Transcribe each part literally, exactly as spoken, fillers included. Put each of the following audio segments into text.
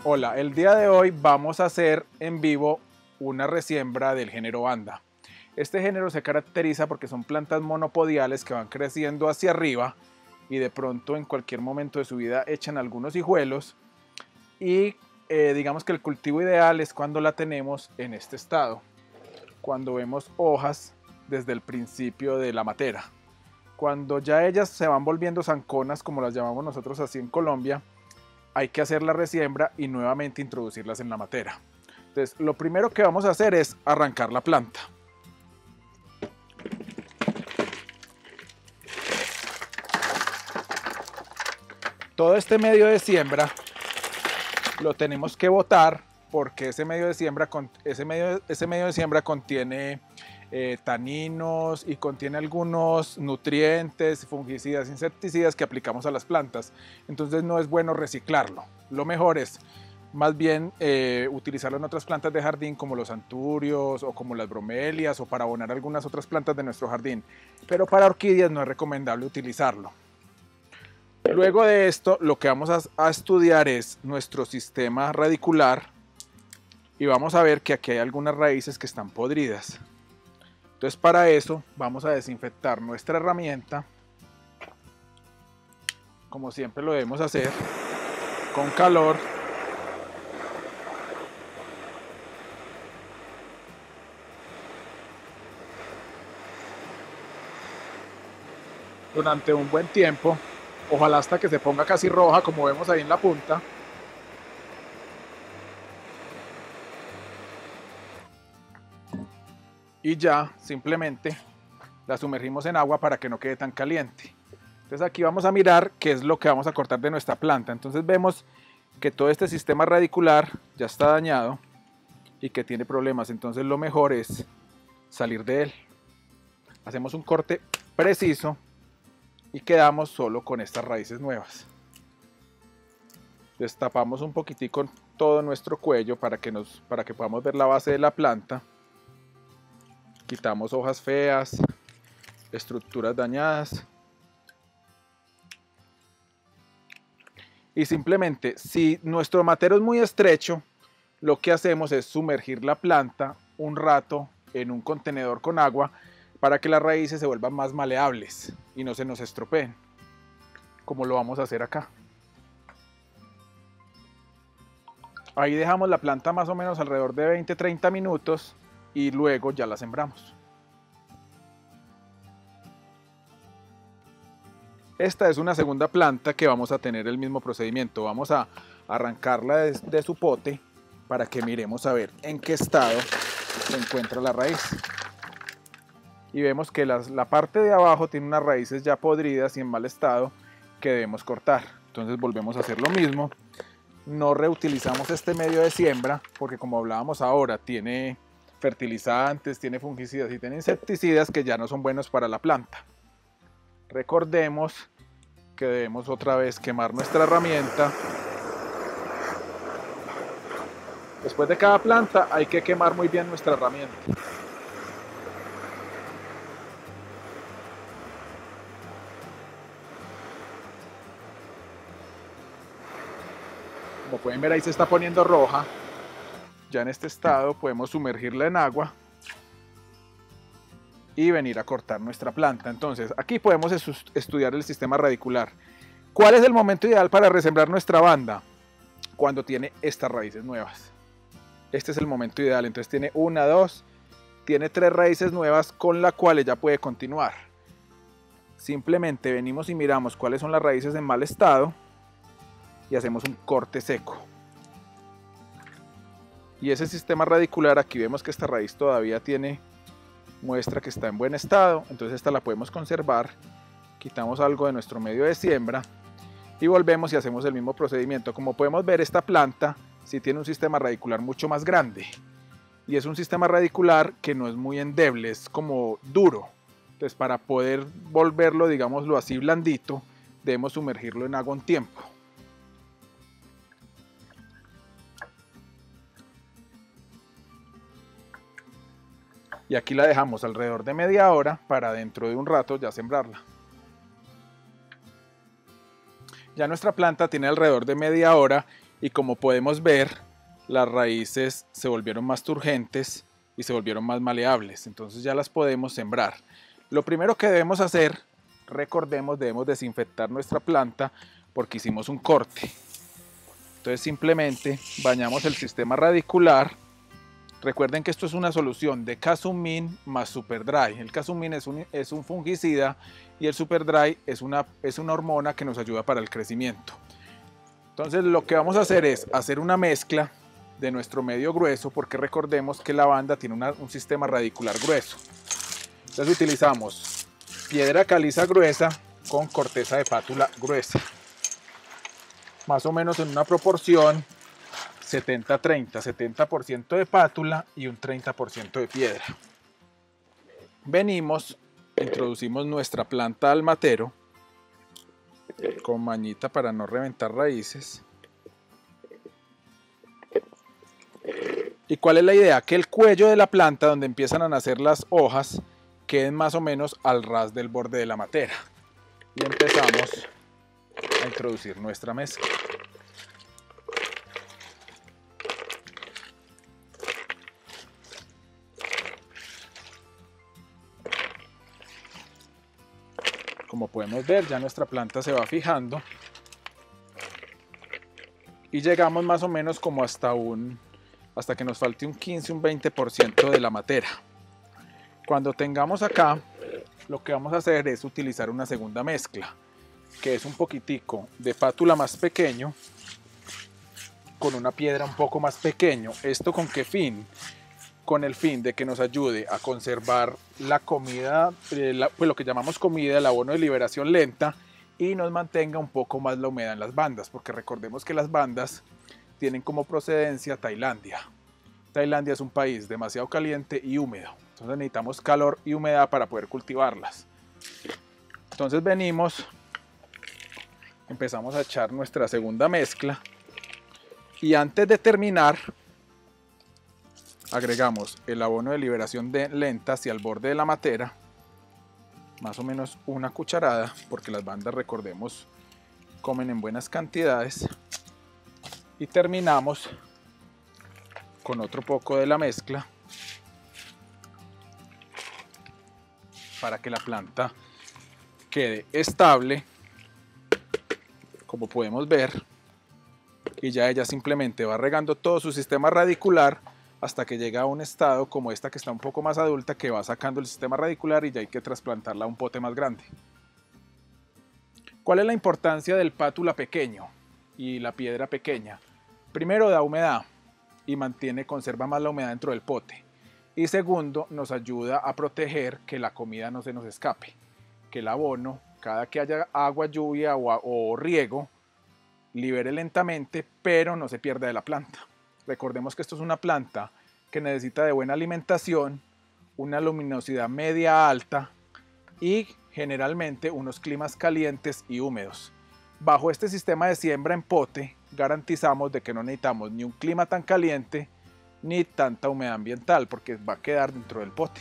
Hola, el día de hoy vamos a hacer en vivo una resiembra del género Vanda. Este género se caracteriza porque son plantas monopodiales que van creciendo hacia arriba y de pronto en cualquier momento de su vida echan algunos hijuelos y eh, digamos que el cultivo ideal es cuando la tenemos en este estado, cuando vemos hojas desde el principio de la matera. Cuando ya ellas se van volviendo zanconas, como las llamamos nosotros así en Colombia, hay que hacer la resiembra y nuevamente introducirlas en la matera. Entonces, lo primero que vamos a hacer es arrancar la planta. Todo este medio de siembra lo tenemos que botar porque ese medio de siembra, ese medio, ese medio de siembra contiene eh, taninos y contiene algunos nutrientes, fungicidas, insecticidas que aplicamos a las plantas. Entonces no es bueno reciclarlo. Lo mejor es más bien eh, utilizarlo en otras plantas de jardín como los anturios o como las bromelias o para abonar algunas otras plantas de nuestro jardín. Pero para orquídeas no es recomendable utilizarlo. Luego de esto, lo que vamos a, a estudiar es nuestro sistema radicular y vamos a ver que aquí hay algunas raíces que están podridas. Entonces, para eso vamos a desinfectar nuestra herramienta, como siempre lo debemos hacer, con calor. Durante un buen tiempo. Ojalá hasta que se ponga casi roja, como vemos ahí en la punta. Y ya simplemente la sumergimos en agua para que no quede tan caliente. Entonces aquí vamos a mirar qué es lo que vamos a cortar de nuestra planta. Entonces vemos que todo este sistema radicular ya está dañado y que tiene problemas. Entonces lo mejor es salir de él. Hacemos un corte preciso y quedamos solo con estas raíces nuevas. Destapamos un poquitico todo nuestro cuello para que, nos, para que podamos ver la base de la planta. Quitamos hojas feas, estructuras dañadas. Y simplemente, si nuestro matero es muy estrecho, lo que hacemos es sumergir la planta un rato en un contenedor con agua para que las raíces se vuelvan más maleables y no se nos estropeen, como lo vamos a hacer acá. Ahí dejamos la planta más o menos alrededor de veinte a treinta minutos y luego ya la sembramos. Esta es una segunda planta que vamos a tener el mismo procedimiento. Vamos a arrancarla de, de su pote para que miremos a ver en qué estado se encuentra la raíz. Y vemos que las, la parte de abajo tiene unas raíces ya podridas y en mal estado que debemos cortar. Entonces volvemos a hacer lo mismo. No reutilizamos este medio de siembra porque, como hablábamos ahora, tiene fertilizantes, tiene fungicidas y tiene insecticidas que ya no son buenos para la planta. Recordemos que debemos otra vez quemar nuestra herramienta. Después de cada planta hay que quemar muy bien nuestra herramienta. Como pueden ver, ahí se está poniendo roja. Ya en este estado podemos sumergirla en agua y venir a cortar nuestra planta. Entonces aquí podemos estudiar el sistema radicular. ¿Cuál es el momento ideal para resembrar nuestra Vanda? Cuando tiene estas raíces nuevas. Este es el momento ideal. Entonces tiene una, dos, tiene tres raíces nuevas con las cuales ya puede continuar. Simplemente venimos y miramos cuáles son las raíces en mal estado y hacemos un corte seco. Y ese sistema radicular, aquí vemos que esta raíz todavía tiene, muestra que está en buen estado, entonces esta la podemos conservar. Quitamos algo de nuestro medio de siembra y volvemos y hacemos el mismo procedimiento. Como podemos ver, esta planta sí tiene un sistema radicular mucho más grande y es un sistema radicular que no es muy endeble, es como duro. Entonces, para poder volverlo, digámoslo así, blandito, debemos sumergirlo en agua un tiempo. Y aquí la dejamos alrededor de media hora para dentro de un rato ya sembrarla. Ya nuestra planta tiene alrededor de media hora y como podemos ver, las raíces se volvieron más turgentes y se volvieron más maleables, entonces ya las podemos sembrar. Lo primero que debemos hacer, recordemos, debemos desinfectar nuestra planta porque hicimos un corte. Entonces simplemente bañamos el sistema radicular. Recuerden que esto es una solución de Casumyn más Superdry. El Casumyn es un, es un fungicida y el Superdry es una, es una hormona que nos ayuda para el crecimiento. Entonces lo que vamos a hacer es hacer una mezcla de nuestro medio grueso, porque recordemos que la lavanda tiene una, un sistema radicular grueso. Entonces utilizamos piedra caliza gruesa con corteza de pátula gruesa, más o menos en una proporción setenta treinta, setenta por ciento de pátula y un treinta por ciento de piedra. Venimos, introducimos nuestra planta al matero con mañita para no reventar raíces. ¿Y cuál es la idea? Que el cuello de la planta, donde empiezan a nacer las hojas, queden más o menos al ras del borde de la matera. Y empezamos a introducir nuestra mezcla. Como podemos ver, ya nuestra planta se va fijando y llegamos más o menos como hasta un hasta que nos falte un quince, un veinte por ciento de la matera. Cuando tengamos acá, lo que vamos a hacer es utilizar una segunda mezcla, que es un poquitico de pátula más pequeño con una piedra un poco más pequeño. ¿Esto con qué fin? Con el fin de que nos ayude a conservar la comida, eh, la, pues lo que llamamos comida, el abono de liberación lenta, y nos mantenga un poco más la humedad en las bandas, porque recordemos que las bandas tienen como procedencia Tailandia. Tailandia es un país demasiado caliente y húmedo, entonces necesitamos calor y humedad para poder cultivarlas. Entonces venimos, empezamos a echar nuestra segunda mezcla y antes de terminar agregamos el abono de liberación de lenta hacia el borde de la matera, más o menos una cucharada, porque las bandas, recordemos, comen en buenas cantidades. Y terminamos con otro poco de la mezcla para que la planta quede estable, como podemos ver, y ya ella simplemente va regando todo su sistema radicular hasta que llega a un estado como esta, que está un poco más adulta, que va sacando el sistema radicular y ya hay que trasplantarla a un pote más grande. ¿Cuál es la importancia del pátula pequeño y la piedra pequeña? Primero, da humedad y mantiene, conserva más la humedad dentro del pote. Y segundo, nos ayuda a proteger que la comida no se nos escape, que el abono, cada que haya agua, lluvia o, o riego, libere lentamente, pero no se pierda de la planta. Recordemos que esto es una planta que necesita de buena alimentación, una luminosidad media alta y generalmente unos climas calientes y húmedos. Bajo este sistema de siembra en pote garantizamos de que no necesitamos ni un clima tan caliente ni tanta humedad ambiental, porque va a quedar dentro del pote.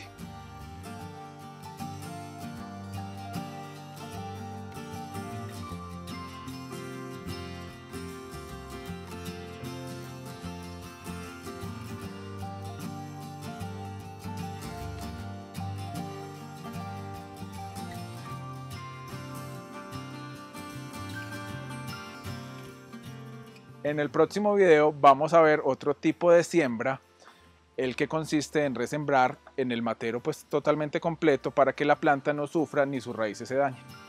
En el próximo video vamos a ver otro tipo de siembra, el que consiste en resembrar en el matero pues totalmente completo para que la planta no sufra ni sus raíces se dañen.